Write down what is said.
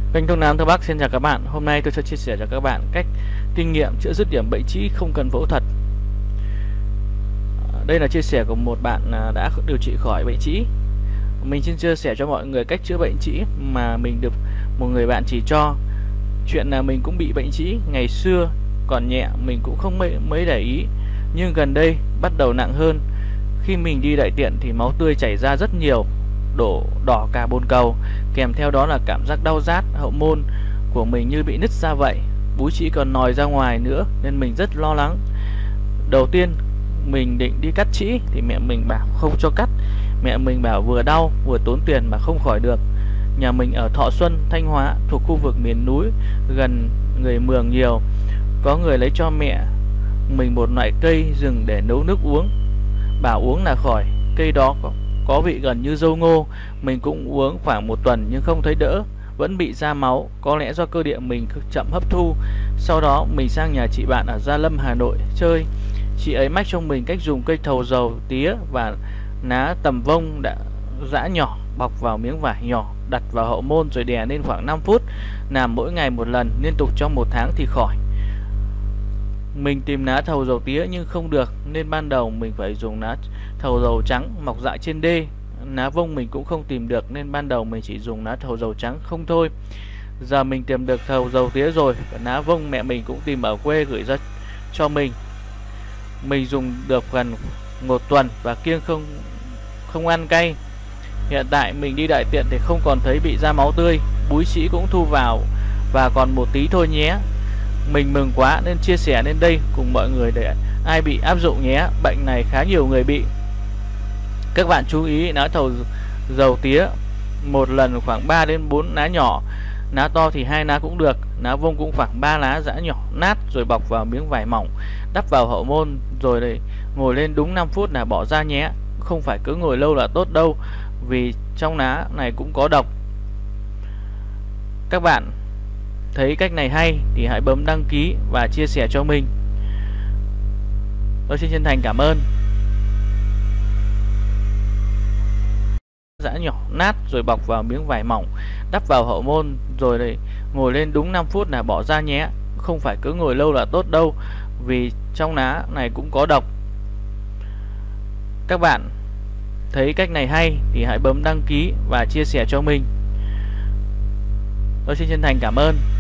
Kênh Thuốc Nam Thuốc Bắc xin chào các bạn. Hôm nay tôi sẽ chia sẻ cho các bạn cách kinh nghiệm chữa dứt điểm bệnh trĩ không cần phẫu thuật. Đây là chia sẻ của một bạn đã điều trị khỏi bệnh trĩ. Mình xin chia sẻ cho mọi người cách chữa bệnh trĩ mà mình được một người bạn chỉ cho. Chuyện là mình cũng bị bệnh trĩ, ngày xưa còn nhẹ mình cũng không mấy để ý, nhưng gần đây bắt đầu nặng hơn. Khi mình đi đại tiện thì máu tươi chảy ra rất nhiều, đổ đỏ cả bồn cầu, kèm theo đó là cảm giác đau rát, hậu môn của mình như bị nứt ra vậy, búi trĩ còn nòi ra ngoài nữa nên mình rất lo lắng. Đầu tiên mình định đi cắt trĩ thì mẹ mình bảo không cho cắt. Mẹ mình bảo vừa đau vừa tốn tiền mà không khỏi được. Nhà mình ở Thọ Xuân, Thanh Hóa, thuộc khu vực miền núi, gần người Mường nhiều. Có người lấy cho mẹ mình một loại cây rừng để nấu nước uống, bảo uống là khỏi. Cây đó có vị gần như dâu ngô. Mình cũng uống khoảng một tuần nhưng không thấy đỡ, vẫn bị ra máu, có lẽ do cơ địa mình chậm hấp thu. Sau đó mình sang nhà chị bạn ở Gia Lâm, Hà Nội chơi. Chị ấy mách cho mình cách dùng cây thầu dầu tía và lá tầm vông đã giã nhỏ, bọc vào miếng vải nhỏ, đặt vào hậu môn rồi đè lên khoảng 5 phút, làm mỗi ngày một lần liên tục trong 1 tháng thì khỏi. Mình tìm lá thầu dầu tía nhưng không được, nên ban đầu mình phải dùng lá thầu dầu trắng mọc dại trên đê. Lá vông mình cũng không tìm được nên ban đầu mình chỉ dùng lá thầu dầu trắng không thôi. Giờ mình tìm được thầu dầu tía rồi, và lá vông mẹ mình cũng tìm ở quê gửi ra cho mình. Mình dùng được gần 1 tuần và kiêng không ăn cay. Hiện tại mình đi đại tiện thì không còn thấy bị ra máu tươi, búi trĩ cũng thu vào và còn một tí thôi nhé. Mình mừng quá nên chia sẻ lên đây cùng mọi người để ai bị áp dụng nhé. Bệnh này khá nhiều người bị. Các bạn chú ý, lá thầu dầu tía một lần khoảng 3 đến 4 lá nhỏ, lá to thì 2 lá cũng được. Lá vông cũng khoảng 3 lá giã nhỏ nát rồi bọc vào miếng vải mỏng, đắp vào hậu môn rồi để ngồi lên đúng 5 phút là bỏ ra nhé. Không phải cứ ngồi lâu là tốt đâu, vì trong lá này cũng có độc. Các bạn thấy cách này hay thì hãy bấm đăng ký và chia sẻ cho mình. Tôi xin chân thành cảm ơn. Giã nhỏ nát rồi bọc vào miếng vải mỏng, đắp vào hậu môn rồi để ngồi lên đúng 5 phút là bỏ ra nhé. Không phải cứ ngồi lâu là tốt đâu, vì trong lá này cũng có độc. Các bạn thấy cách này hay thì hãy bấm đăng ký và chia sẻ cho mình. Tôi xin chân thành cảm ơn.